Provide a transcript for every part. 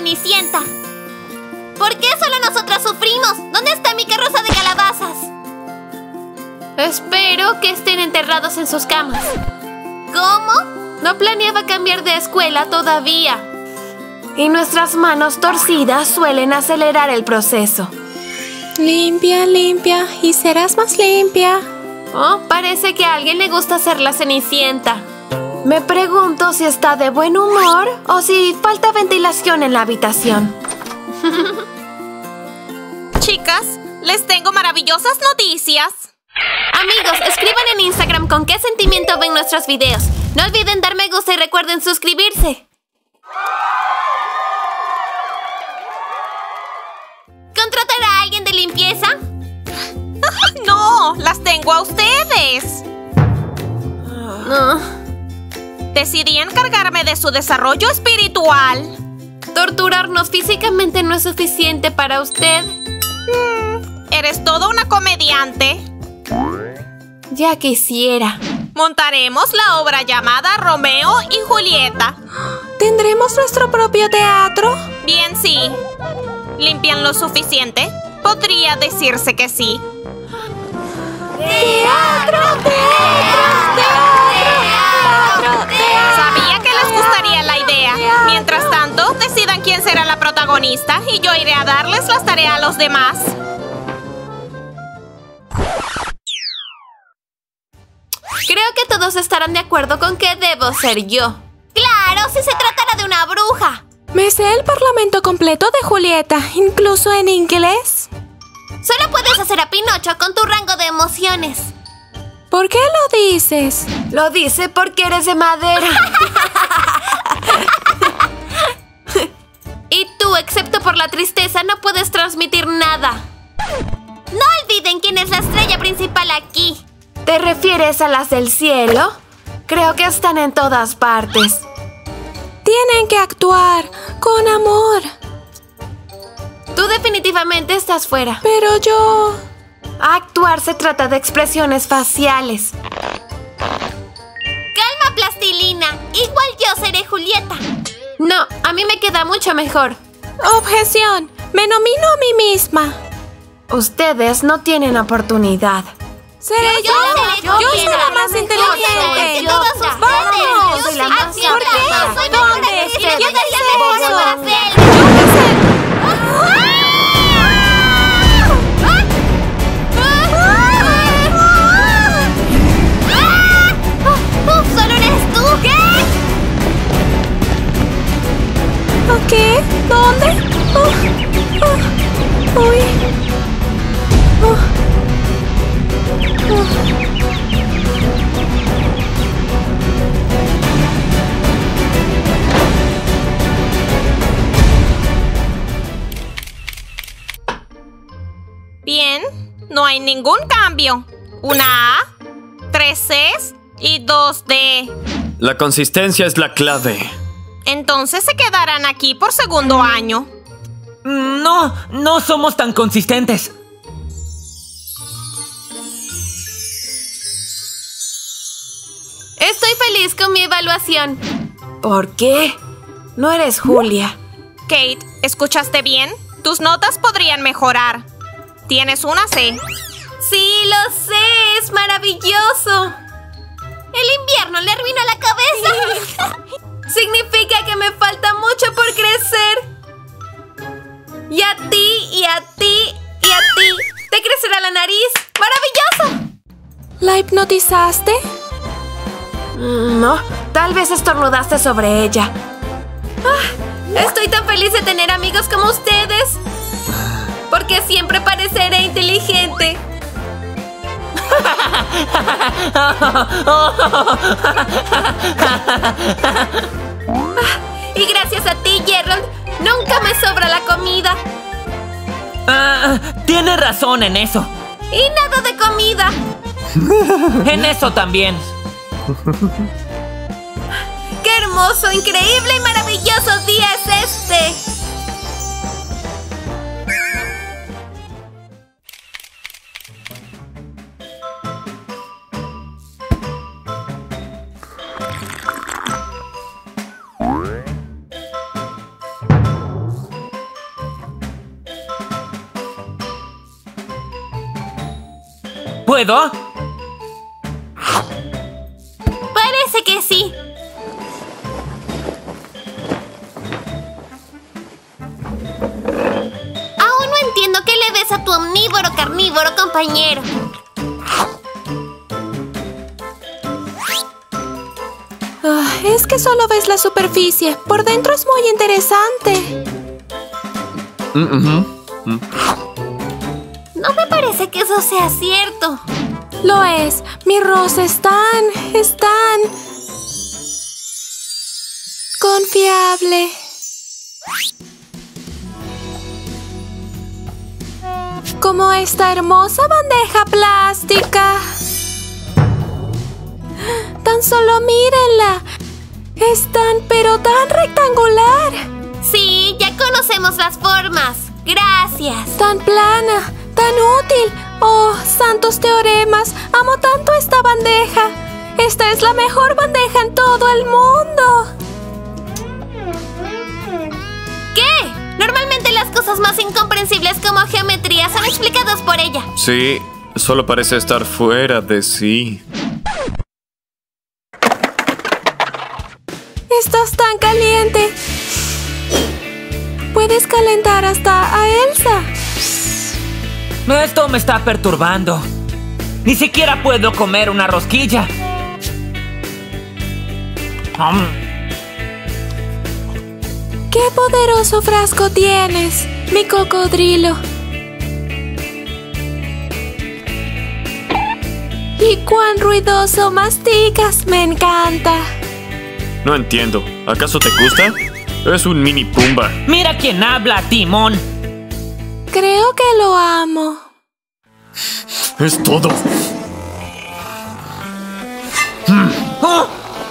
Cenicienta. ¿Por qué solo nosotras sufrimos? ¿Dónde está mi carroza de calabazas? Espero que estén enterrados en sus camas. ¿Cómo? No planeaba cambiar de escuela todavía. Y nuestras manos torcidas suelen acelerar el proceso. Limpia, limpia, y serás más limpia. Oh, parece que a alguien le gusta ser la Cenicienta. Me pregunto si está de buen humor o si falta ventilación en la habitación. Chicas, les tengo maravillosas noticias. Amigos, escriban en Instagram con qué sentimiento ven nuestros videos. No olviden dar me gusta y recuerden suscribirse. ¿Contratar a alguien de limpieza? No, las tengo a ustedes. Decidí encargarme de su desarrollo espiritual. Torturarnos físicamente no es suficiente para usted. Eres toda una comediante. Ya quisiera. Montaremos la obra llamada Romeo y Julieta. ¿Tendremos nuestro propio teatro? Bien, sí. ¿Limpian lo suficiente? Podría decirse que sí. ¡Teatro! Sabía que les gustaría la idea. Mientras tanto, decidan quién será la protagonista y yo iré a darles las tareas a los demás. Creo que todos estarán de acuerdo con que debo ser yo. ¡Claro! ¡Si se tratara de una bruja! Me sé el parlamento completo de Julieta, incluso en inglés. Solo puedes hacer a Pinocho con tu rango de emociones. ¿Por qué lo dices? Lo dice porque eres de madera. Y tú, excepto por la tristeza, no puedes transmitir nada. No olviden quién es la estrella principal aquí. ¿Te refieres a las del cielo? Creo que están en todas partes. Tienen que actuar con amor. Tú definitivamente estás fuera. Pero yo... Actuar se trata de expresiones faciales. Calma, plastilina. Igual yo seré Julieta. No, a mí me queda mucho mejor. Objeción. Me nomino a mí misma. Ustedes no tienen oportunidad. Seré yo. Yo soy la más inteligente. Todas Vamos. ustedes. Soy la más Acción, ¿Por qué? yo soy mejor ¿Dónde? actriz, ¿Qué yo daría dices mejor eso? para hacer. Yo qué sé. ¿Solo eres tú? ¿Qué? ¿Qué? ¿Dónde? Uy. Bien, no hay ningún cambio. Una A, 3 Cs y 2 D. La consistencia es la clave. Entonces se quedarán aquí por segundo año. No, no somos tan consistentes. Estoy feliz con mi evaluación. ¿Por qué? No eres Julia. Kate, ¿escuchaste bien? Tus notas podrían mejorar. Tienes una C. Sí, lo sé. Es maravilloso. El invierno le arruinó la cabeza. Significa que me falta mucho por crecer. Y a ti, y a ti, y a ti. Te crecerá la nariz. ¡Maravilloso! ¿La hipnotizaste? No, tal vez estornudaste sobre ella. Estoy tan feliz de tener amigos como ustedes. Porque siempre pareceré inteligente. Y gracias a ti, Gerald, nunca me sobra la comida. Tiene razón en eso. Y nada de comida. En eso también. ¡Qué hermoso, increíble y maravilloso día es este! ¿Puedo? Parece que sí. Aún no entiendo qué le ves a tu omnívoro carnívoro compañero. Es que solo ves la superficie. Por dentro es muy interesante. No me parece que eso sea cierto. Lo es. Mi Rosa es tan confiable. Como esta hermosa bandeja plástica. Tan solo mírenla. Es tan, pero tan rectangular. Sí, ya conocemos las formas. Gracias. Tan plana, tan útil. Oh, santos teoremas. Amo tanto esta bandeja. Esta es la mejor bandeja en todo el mundo. ¿Qué? Normalmente las cosas más incomprensibles como geometría son explicadas por ella. Sí, solo parece estar fuera de sí. Estás tan caliente. Puedes calentar hasta a Elsa. Esto me está perturbando. Ni siquiera puedo comer una rosquilla. ¡Qué poderoso frasco tienes, mi cocodrilo! ¡Y cuán ruidoso masticas! ¡Me encanta! No entiendo. ¿Acaso te gusta? Es un mini Pumba. Mira quién habla, Timón. Creo que lo amo. Es todo. ¡Oh!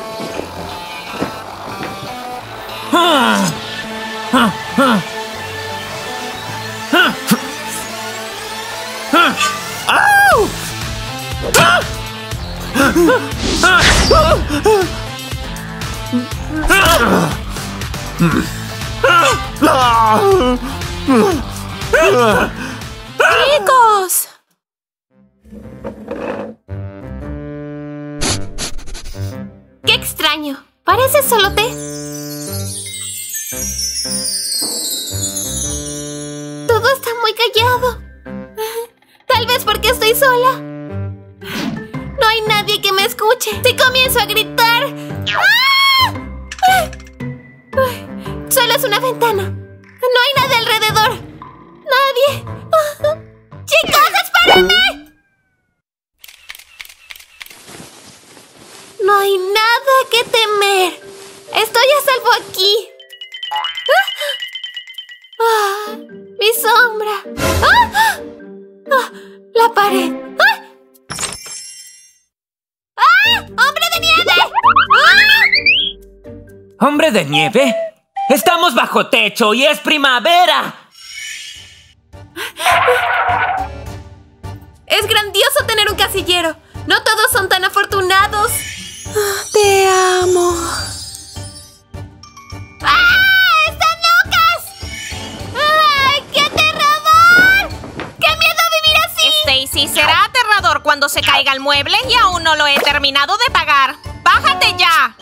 ¡Chicos! ¡Qué extraño! Parece solo té. Todo está muy callado. Tal vez porque estoy sola. No hay nadie que me escuche. Si comienzo a gritar... ¡Ah! Solo es una ventana. No hay nadie alrededor. Nadie. ¡Chicos, espérenme! No hay nada que temer. Estoy a salvo aquí. Mi sombra. La pared. ¡Hombre de nieve! ¿Hombre de nieve? ¡Estamos bajo techo y es primavera! Es grandioso tener un casillero. No todos son tan afortunados. ¡Te amo! ¡Están locas! ¡Ay, qué aterrador! ¡Qué miedo vivir así! Stacy, será aterrador cuando se caiga el mueble y aún no lo he terminado de pagar. ¡Bájate ya!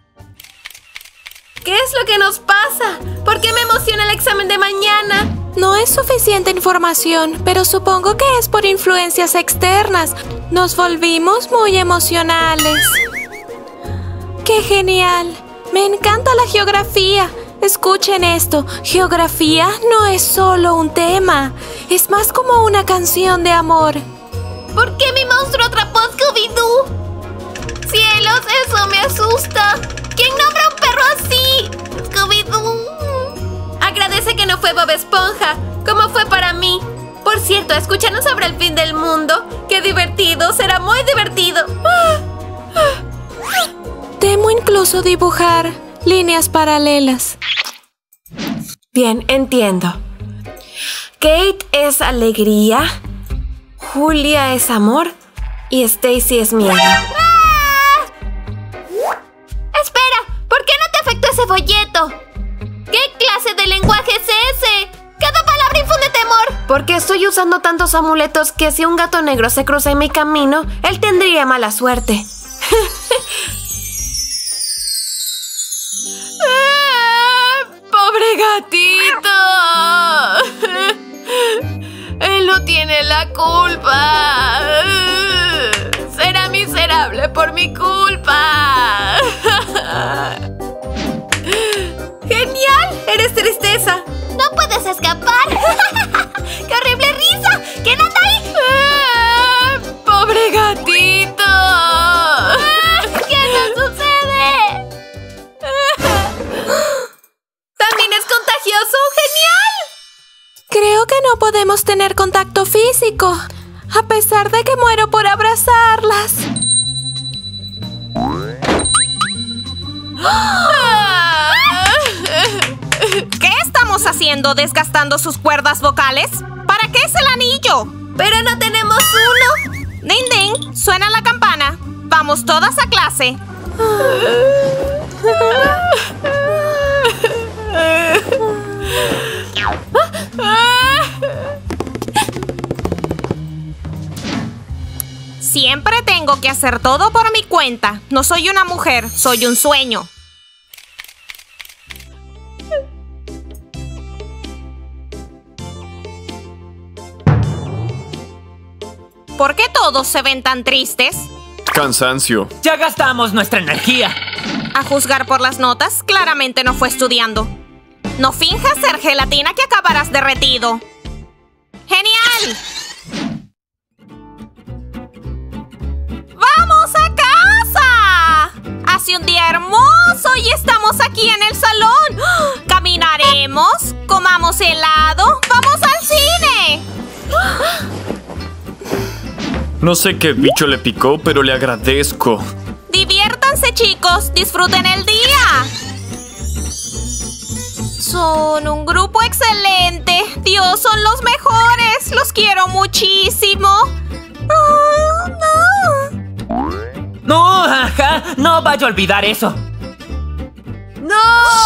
¿Qué es lo que nos pasa? ¿Por qué me emociona el examen de mañana? No es suficiente información, pero supongo que es por influencias externas. Nos volvimos muy emocionales. ¡Qué genial! Me encanta la geografía. Escuchen esto. Geografía no es solo un tema. Es más como una canción de amor. ¿Por qué mi monstruo atrapó a Scooby-Doo? ¡Cielos, eso me asusta! ¿Quién nombra a un perro así? Scooby-Doo. Agradece que no fue Bob Esponja, como fue para mí. Por cierto, escucharon sobre el fin del mundo. ¡Qué divertido! ¡Será muy divertido! Temo incluso dibujar líneas paralelas. Bien, entiendo. Kate es alegría, Julia es amor y Stacy es miedo. Espera, ¿por qué no te afectó ese folleto? ¿Qué clase de lenguaje es ese? Cada palabra infunde temor. amor? Porque estoy usando tantos amuletos que si un gato negro se cruza en mi camino, él tendría mala suerte. ¡Pobre gatito! Él no tiene la culpa. Será miserable por mi culpa. ¡Genial! ¡Eres tristeza! ¡No puedes escapar! ¡Qué horrible risa! ¿Quién anda ahí? ¡Pobre gatito! ¿Qué nos sucede? ¡También es contagioso! ¡Genial! Creo que no podemos tener contacto físico, a pesar de que muero por abrazarlas. ¿Qué estamos haciendo? ¿Desgastando sus cuerdas vocales? ¿Para qué es el anillo? ¡Pero no tenemos uno! Ding ding, suena la campana. Vamos todas a clase. Siempre tengo que hacer todo por mi cuenta. No soy una mujer, soy un sueño. ¿Por qué todos se ven tan tristes? Cansancio. Ya gastamos nuestra energía. A juzgar por las notas, claramente no fue estudiando. No finjas ser gelatina que acabarás derretido. ¡Genial! ¡Vamos a casa! Hace un día hermoso y estamos aquí en el salón. Caminaremos, comamos helado, vamos al cine. No sé qué bicho le picó, pero le agradezco. Diviértanse, chicos, disfruten el día. Son un grupo excelente. Dios, son los mejores. Los quiero muchísimo. Oh, no. No, ajá, no vaya a olvidar eso. ¡No!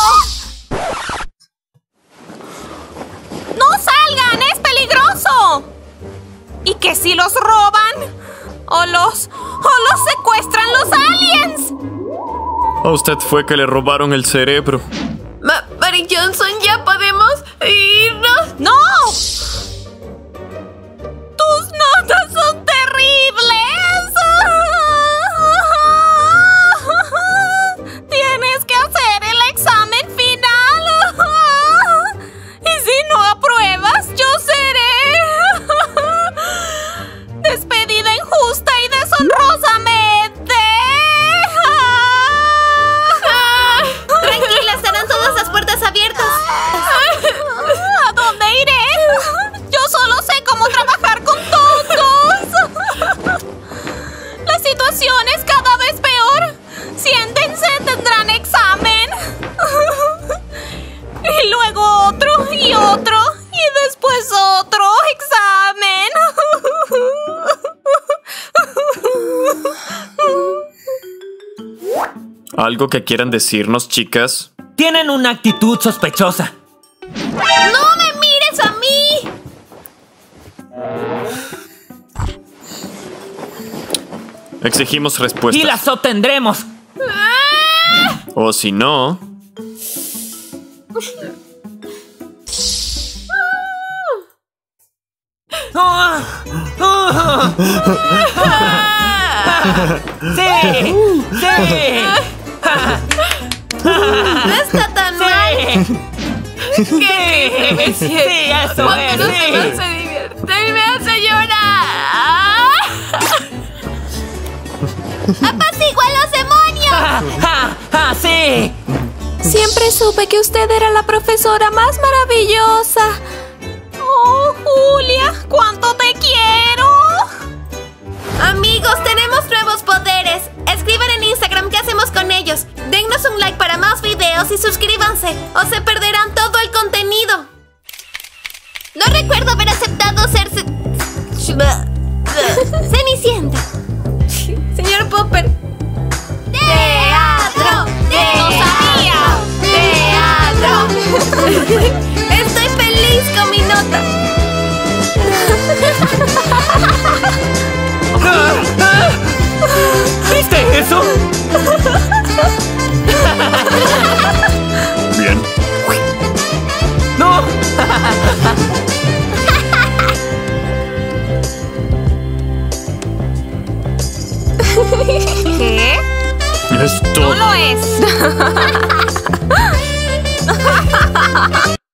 ¡No salgan! ¡Es peligroso! ¿Y qué si los roban? ¿O los secuestran los aliens? A usted fue que le robaron el cerebro. Mary Johnson, ¿ya podemos irnos? ¡No! ¡Tus notas son terribles! ¡Tienes que hacer el examen final! ¡Y si no apruebas, yo seré despedida injusta y deshonrosamente! Tranquila, estarán todas las puertas abiertas. ¿A dónde iré? Yo solo sé cómo trabajar con tontos. La situación es cada vez peor. Siéntense, tendrán examen. Y luego otro y otro. Y después otro examen. ¿Algo que quieran decirnos, chicas? Tienen una actitud sospechosa. ¡No me mires a mí! Exigimos respuestas. Y las obtendremos. O si no... ¡Sí! ¡Sí! No está tan mal. ¡Qué me sí! siento? ¡Sí, eso Cuando es! los demás ¡Sí! se divierten, me hace llorar. ¡Apacigua a los demonios! ¡Sí! Siempre supe que usted era la profesora más maravillosa. ¡Oh, Julia! ¡Cuánto te quiero! Amigos, tenemos nuevos poderes. Escriban en Instagram qué hacemos con ellos. Dennos un like para más videos y suscríbanse, o se perderán todo el contenido. No recuerdo haber aceptado ser Cenicienta. Señor Popper. ¡Teatro! ¡No sabía! ¡Teatro! Estoy feliz con mi nota. ¿Viste eso? Bien. ¡No! ¿Qué? Es todo. No lo es.